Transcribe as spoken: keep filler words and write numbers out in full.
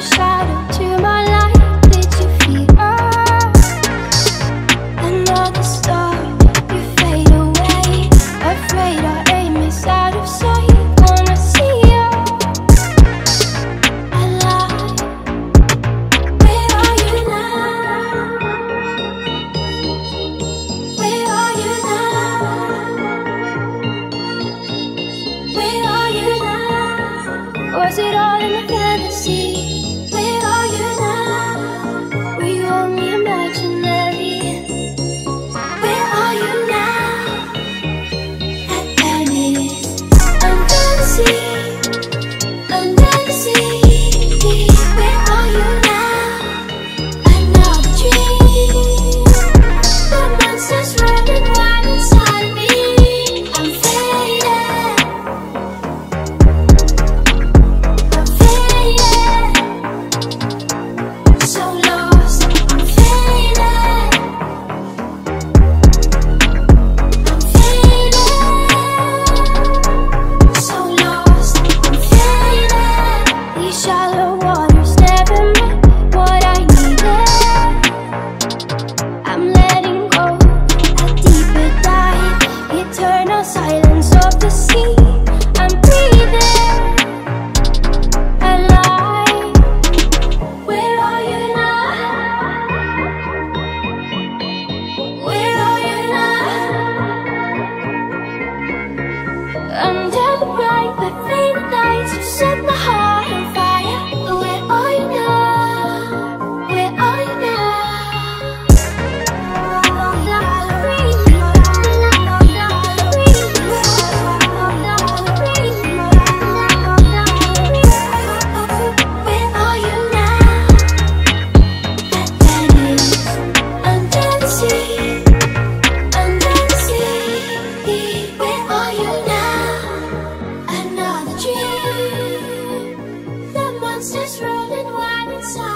Was it all in a fantasy? Where are you now? Were you only imaginary? Where are you now? At Venice, under the sea, under the sea. Where are you now? Another dream. The monsters running wild inside me. I'm faded. Shallow waters never met what I needed. I'm letting go, a deeper dive, eternal silence of the sea. I'm breathing alive. Where are you now? Where are you now? Under the bright but faded lights, you set my heart on fire. Monsters running wild inside.